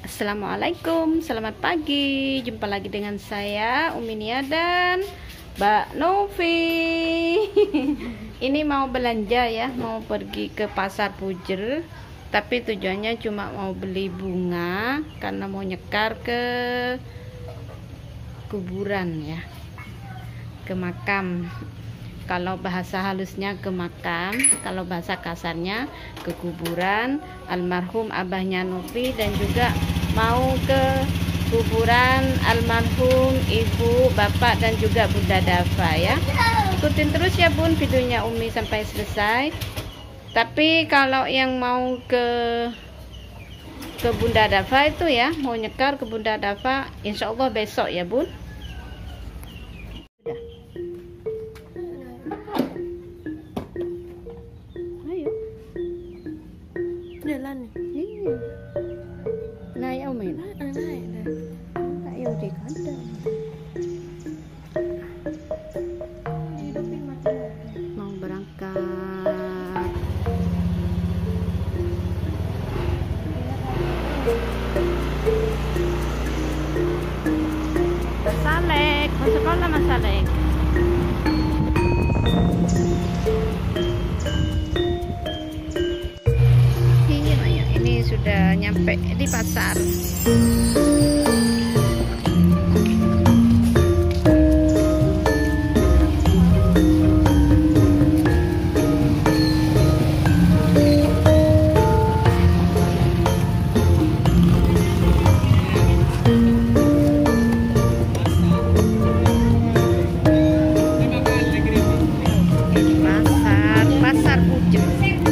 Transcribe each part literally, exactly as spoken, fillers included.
Assalamualaikum, selamat pagi. Jumpa lagi dengan saya Umi Nia dan Mbak Novi. Ini mau belanja ya, mau pergi ke pasar Pujer. Tapi tujuannya cuma mau beli bunga karena mau nyekar ke kuburan ya, ke makam. Kalau bahasa halusnya ke makam, kalau bahasa kasarnya ke kuburan almarhum abahnya Novi, dan juga mau ke kuburan almarhum ibu, bapak, dan juga Bunda Dava ya. Ikutin terus ya Bun videonya Umi sampai selesai. Tapi kalau yang mau ke ke Bunda Dava itu ya, mau nyekar ke Bunda Dava, insya Allah besok ya Bun. Jalan nih. Iya. Naik Umi. Naik, naik, naik. Ayo di kandang. Hidupin mati. Mau berangkat. Mas Salek, mau sekolah Mas Salek. Iya, ini sudah nyampe di pasar. Pasar, pasar Pujer.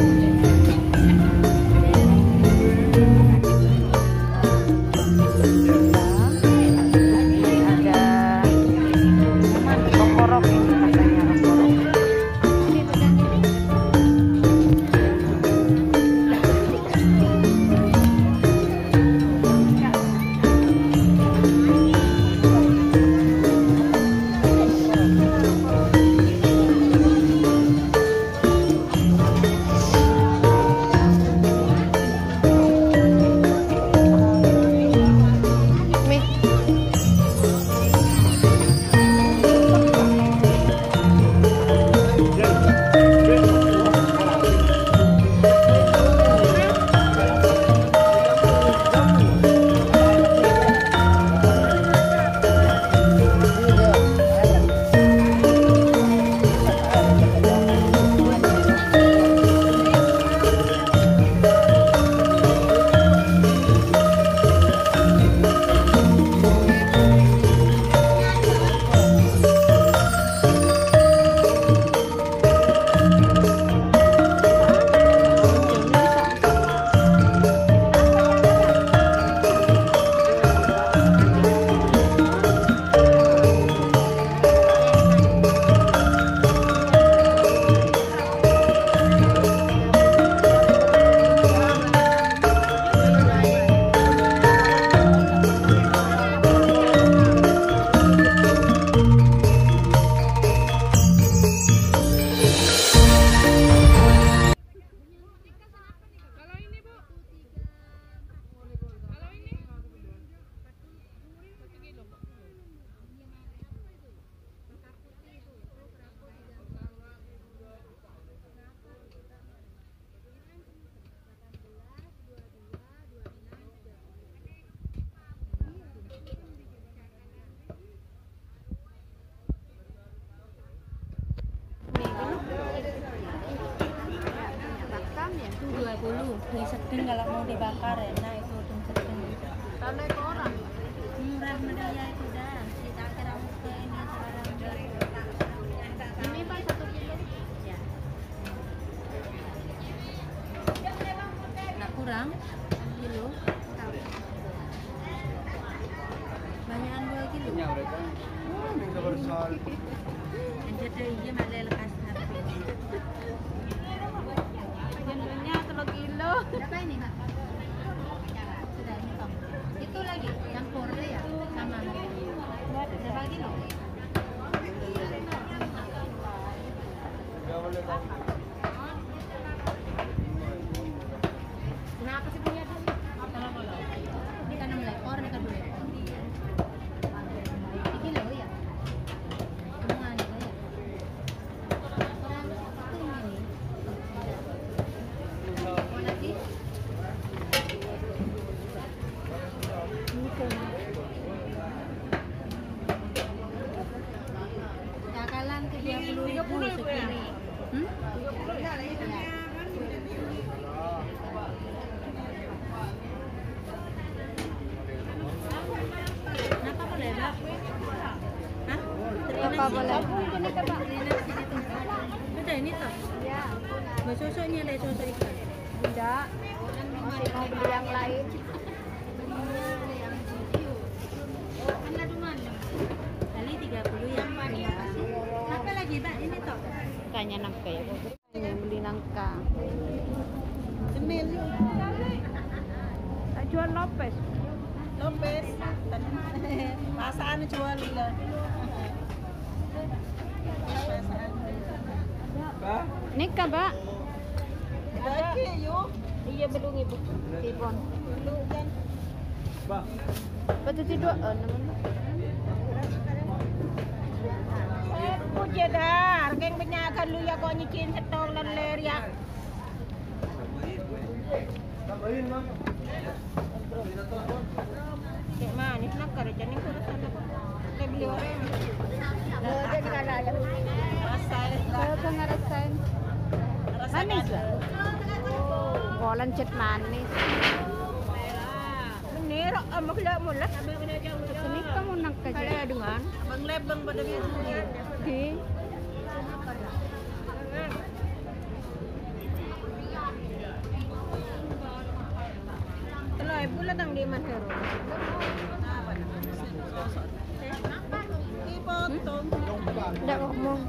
dua puluh beli sedang kalau mau dibakar ya. Nah itu untung sedang. Kalau naik orang Murah meriah itu dah. Kita kira ke ini sekarang. ini Pak satu kilo. Ya. Nggak kurang kilo. Banyakan dua kilo. Jadi iya malah lekas harga. Jendulnya satu kilo. Berapa ini Kak? Sudah ini Tom. Itu lagi campur ya sama. Berapa kilo? Kenapa sih punya? Ini kan Apa boleh? Udah ini toh? Ya. Mau sosoknya deh, sosok ikan. Tidak. Masih mau beli yang lain. Kali tiga puluh yang mana? Apa lagi, Mbak? Ini toh? Kayaknya nangka ya. Ini beli nangka. Cemil. Jual Lopez. Lopez. Pasaan jual lah. Nika, Mbak. Ada. Iya, belum ibu. Tibon. Belum kan? Betul tidur. Oh, naman. Eh, puja dah. Keng penyakan lu ya kok nyicin setong dan ler ya. Kayak manis nak kerja nih kurang sana kok. Kayak beli orang. Ada di kana ya. Rasa. Saya tuh ngerasain. Manis lah. Oh, lancet manis. Ini rak amak lah mula. Sini kamu nangka Kaya aja. dengan bang lebang pada dia. Di. Kalau ibu lah tang di mana hero. Dipotong. Tidak ngomong.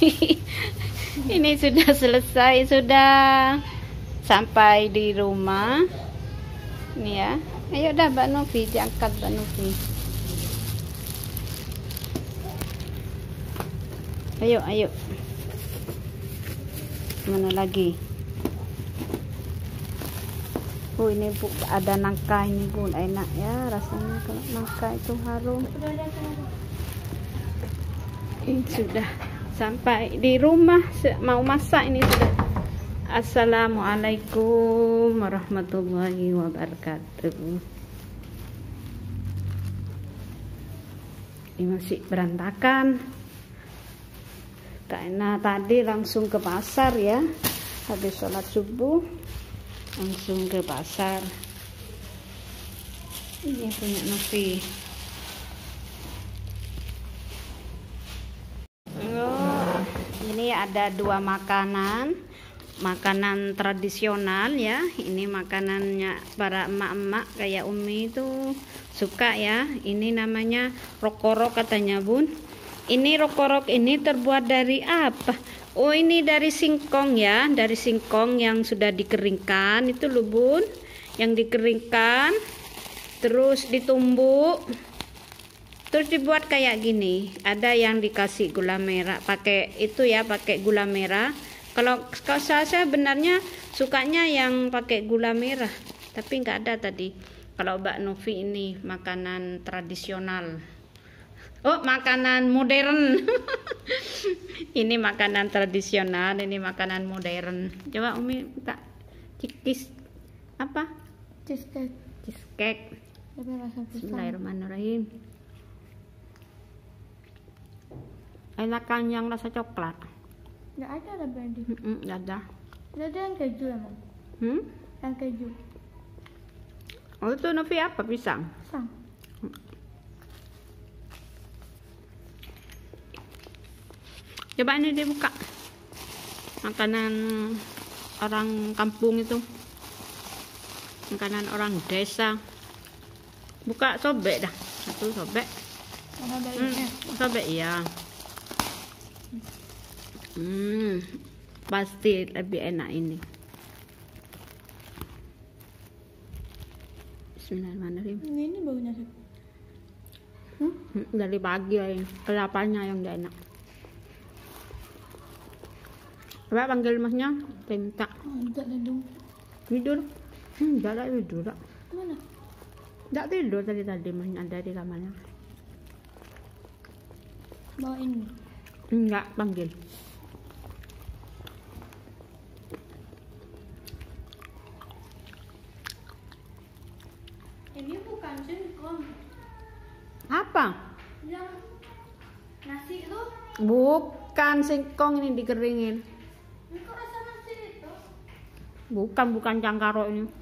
Ini sudah selesai, sudah sampai di rumah. Ini ya. Ayo dah Mbak Novi, diangkat Mbak Novi. Ayo, ayo. Mana lagi? Oh ini Bu, ada nangka ini Bun, enak ya rasanya kalau nangka itu harum. Ini sudah sampai di rumah, mau masak ini sudah. Assalamualaikum warahmatullahi wabarakatuh. Ini masih berantakan karena tadi langsung ke pasar ya, habis sholat subuh langsung ke pasar. Ini punya Novi. Oh, ini ada dua makanan, makanan tradisional ya. Ini makanannya para emak-emak kayak Umi itu suka ya. Ini namanya rokorok katanya Bun. Ini rokorok ini terbuat dari apa? Oh ini dari singkong ya, dari singkong yang sudah dikeringkan itu loh Bun, yang dikeringkan terus ditumbuk terus dibuat kayak gini. Ada yang dikasih gula merah, pakai itu ya, pakai gula merah. Kalau kalau saya sebenarnya sukanya yang pakai gula merah, tapi nggak ada tadi. Kalau Mbak Novi ini makanan tradisional. Oh, makanan modern. Ini makanan tradisional, ini makanan modern. Coba Umi tak cikis apa? Cheesecake. Cheesecake. Tapi rasa pisang. Bismillahirrahmanirrahim. Enakan yang rasa coklat. Nggak ada ada brandy. Mm-mm, nggak ada. Nggak ada yang keju emang. Hmm? Yang keju. Oh itu Novi apa? Pisang. Pisang. Coba ini dibuka. Makanan orang kampung itu. Makanan orang desa. Buka, sobek dah. Satu sobek. Mana dari Hmm, sobek ya. Hmm, pasti lebih enak ini. Bismillahirrahmanirrahim. Ini baunya sih. Hmm? Dari pagi ya, kelapanya yang gak enak. Coba panggil masnya, saya minta. Oh, enggak ada dong. Tidur. Hmm, enggak ada tidur. Tak. Mana? Enggak tidur tadi tadi masnya ada di kamarnya. Bawa ini. Enggak, panggil. Ini bukan singkong. Apa? Yang nasi itu. Bukan singkong ini dikeringin. Ini kok rasa nasi itu? Bukan, bukan cangkaro ini.